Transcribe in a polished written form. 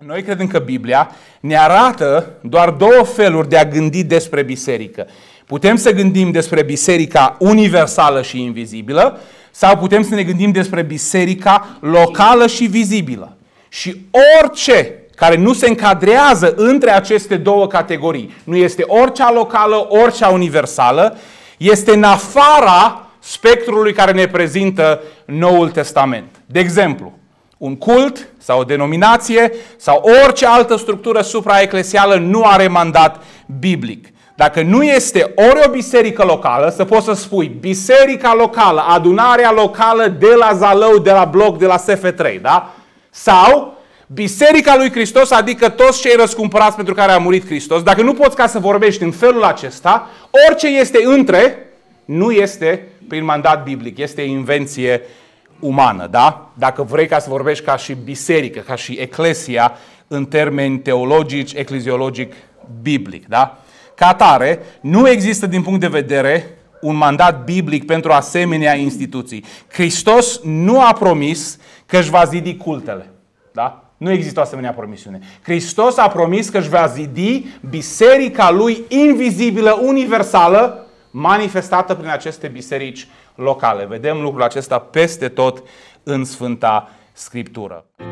Noi credem că Biblia ne arată doar două feluri de a gândi despre biserică. Putem să gândim despre biserica universală și invizibilă sau putem să ne gândim despre biserica locală și vizibilă. Și orice care nu se încadrează între aceste două categorii, nu este oricea locală, oricea universală, este în afara spectrului care ne prezintă Noul Testament. De exemplu, un cult sau o denominație sau orice altă structură supraeclesială nu are mandat biblic. Dacă nu este ori o biserică locală, să poți să spui biserica locală, adunarea locală de la Zalău, de la Bloc, de la SF3, da? Sau biserica lui Hristos, adică toți cei răscumpărați pentru care a murit Hristos. Dacă nu poți ca să vorbești în felul acesta, orice este între nu este prin mandat biblic, este invenție umană, da? Dacă vrei ca să vorbești ca și biserică, ca și eclesia, în termeni teologici, ecleziologic, biblic, da? Ca atare, nu există din punct de vedere un mandat biblic pentru asemenea instituții. Hristos nu a promis că își va zidi cultele, da? Nu există o asemenea promisiune. Hristos a promis că își va zidi biserica lui invizibilă, universală, manifestată prin aceste biserici locale. Vedem lucrul acesta peste tot în Sfânta Scriptură.